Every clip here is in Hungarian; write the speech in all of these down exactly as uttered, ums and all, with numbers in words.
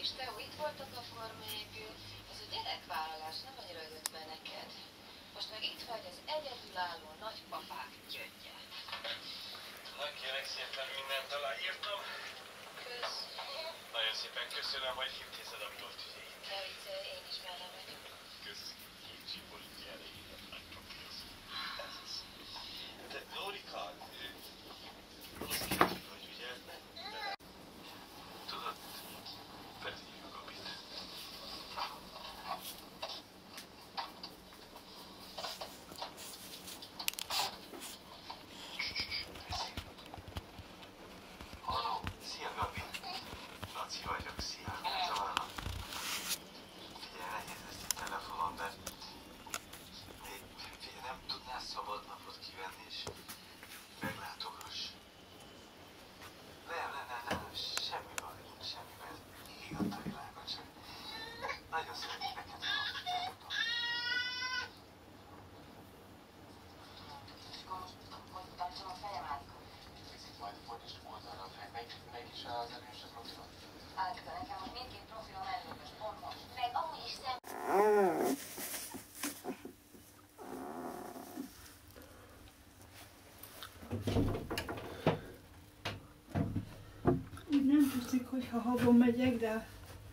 és Teo itt voltak akkor még, ez a gyerekvállalás nem annyira jött be neked. Most meg itt vagy az egyedülálló nagypapák gyöngye. Na kérek szépen, mindent aláírtam. Kösz. Nagyon szépen köszönöm, hogy intézed a Milolt ügyeit. Ne viccelj, én is mellem vagyok. Kösz. Kicsi politiára írtam, megpapírozom. Ez az. De Lórika, azt kérdezik, hogy ugye nem. Tudod, felhívjuk Gabit. Halló, szia Gabi. Laci vagyok, szia. Zavarlak. Figyelj, nehéz ezt a telefonon, de figyelj, nem tudnál szabad napot kivenni, és meglátogass. Nem, nem, nem, nem, semmi baj, semmi baj. Így ott a világon, csak nagyon szeretnék neked mondani. Hogy tartsam a fejem át? Picit majd fordítsuk oldalra a fej. Melyik is az erősebb profilon? Átka, nekem most mindkét profilom előbbös, pont most. Meg amúgy is szem... Úgy nem tetszik, hogyha habon megyek, de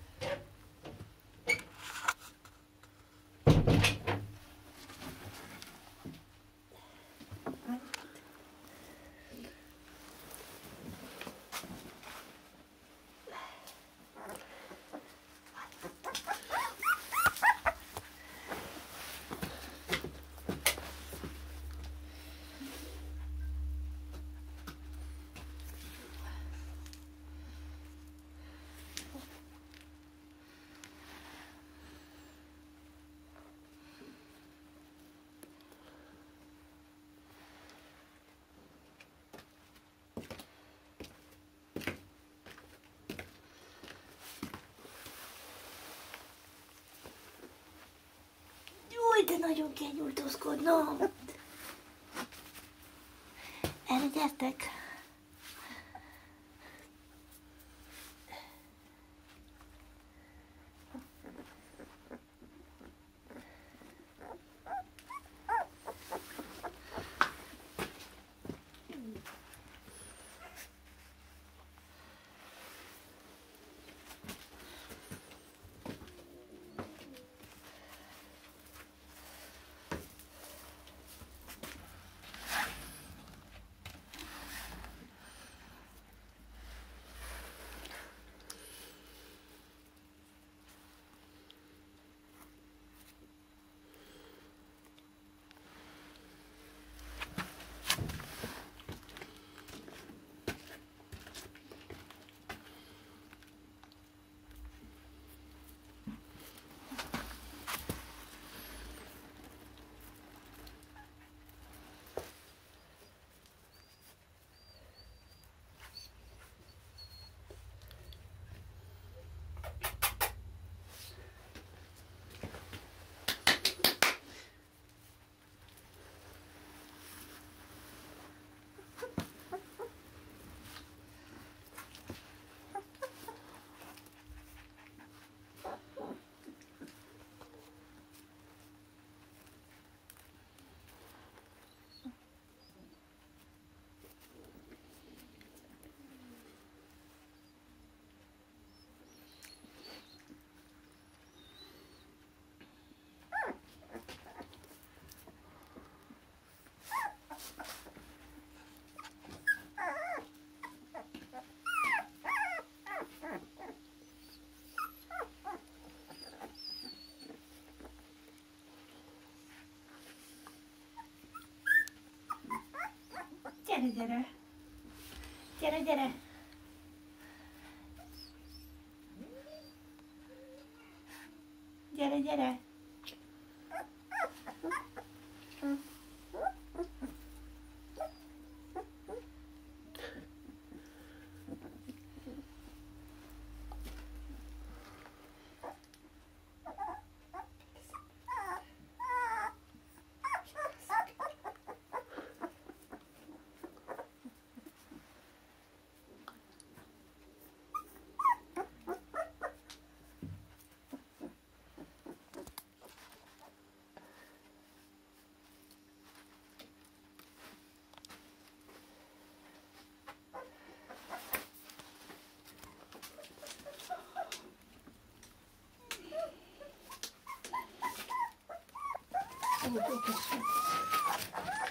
jaj, de nagyon kell nyújtózkodnom. Erre gyertek. Gyere, gyere. Gyere, gyere. Gyere, gyere. Ó, ó, ó, ó.